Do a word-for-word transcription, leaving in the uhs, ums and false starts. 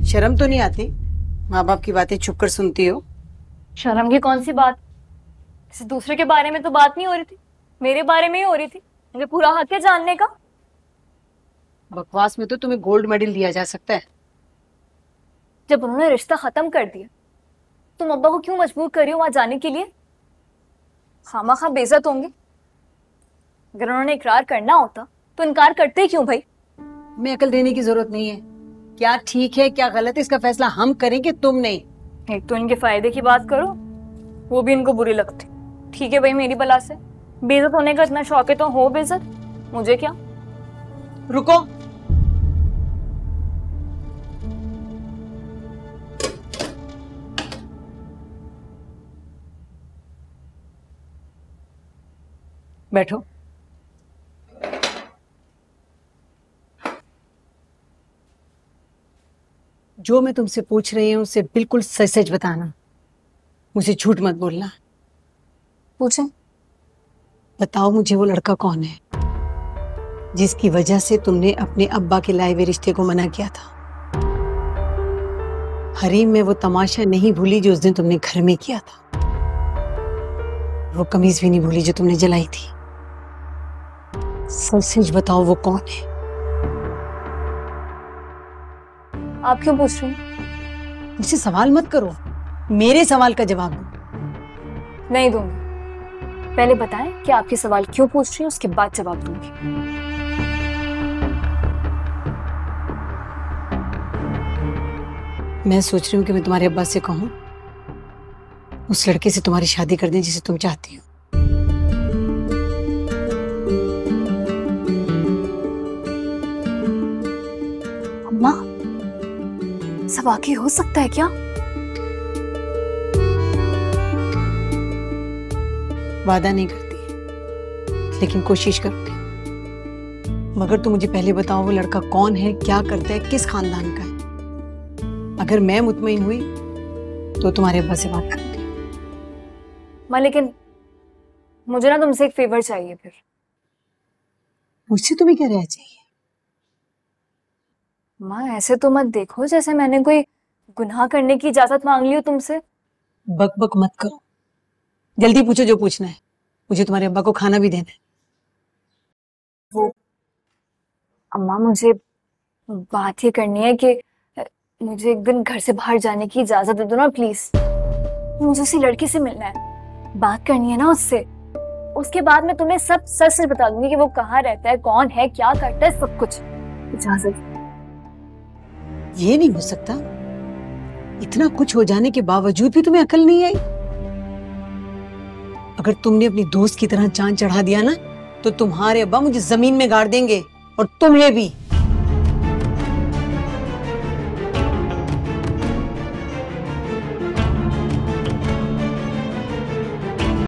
शर्म तो नहीं आती? माँ बाप की बातें छुप कर सुनती हो। शर्म की कौन सी बात? किसी दूसरे के बारे में तो बात नहीं हो रही थी, मेरे बारे में ही हो रही थी। मुझे पूरा हक है जानने का। बकवास में तो तुम्हें गोल्ड मेडल दिया जा सकता है। जब उन्होंने रिश्ता खत्म कर दिया, तुम अब्बा को क्यों मजबूर कर रही हो वहां जाने के लिए? खामा खा बेइज्जत होंगे। अगर उन्होंने इकरार करना होता तो इनकार करते ही क्यों भाई? मैं अकल देने की जरूरत नहीं है। क्या ठीक है क्या गलत है इसका फैसला हम करेंगे, तुम नहीं। एक तो इनके फायदे की बात करो, वो भी इनको बुरी लगती। ठीक है भाई, मेरी बला से बेइज्जत होने का इतना शौक है तो हो बेइज्जत, मुझे क्या। रुको, बैठो। जो मैं तुमसे पूछ रही हूँ उसे बिल्कुल सच सच बताना, मुझे झूठ मत बोलना। पूछे। बताओ मुझे वो लड़का कौन है जिसकी वजह से तुमने अपने अब्बा के लाए हुए रिश्ते को मना किया था। हरीम में वो तमाशा नहीं भूली जो उस दिन तुमने घर में किया था। वो कमीज भी नहीं भूली जो तुमने जलाई थी। सच सच बताओ वो कौन है? आप क्यों पूछ रही हैं? मुझसे सवाल मत करो, मेरे सवाल का जवाब दो। नहीं दूंगी। पहले बताएं कि आपके सवाल क्यों पूछ रही हैं, उसके बाद जवाब दूंगी। मैं सोच रही हूँ कि मैं तुम्हारे अब्बा से कहूँ उस लड़के से तुम्हारी शादी कर दें जिसे तुम चाहती हो। अम्मा, सब वाकई हो सकता है क्या? वादा नहीं करती लेकिन कोशिश करूंगी। मगर तुम मुझे पहले बताओ वो लड़का कौन है, क्या करता है, किस खानदान का है। अगर मैं मुतमईन हुई तो तुम्हारे अब्बा से बात करूंगी। माँ लेकिन मुझे ना तुमसे एक फेवर चाहिए। फिर मुझसे तुम्हें क्या रह चाहिए? माँ ऐसे तो मत देखो जैसे मैंने कोई गुनाह करने की इजाजत मांग ली हो तुमसे। बक बक मत करो, जल्दी पूछो जो पूछना है। मुझे तुम्हारे अब्बा को खाना भी देना है। वो अम्मा, मुझे बात ये करनी है कि मुझे एक दिन घर से बाहर जाने की इजाजत दे दो ना प्लीज। मुझे उसी लड़की से मिलना है, बात करनी है ना उससे। उसके बाद मैं तुम्हें सब सच सच बता दूंगी कि वो कहाँ रहता है, कौन है, क्या करता है, सब कुछ। इजाजत। ये नहीं हो सकता। इतना कुछ हो जाने के बावजूद भी तुम्हें अकल नहीं आई। अगर तुमने अपनी दोस्त की तरह चांद चढ़ा दिया ना तो तुम्हारे अब्बा मुझे जमीन में गाड़ देंगे और तुम्हें भी।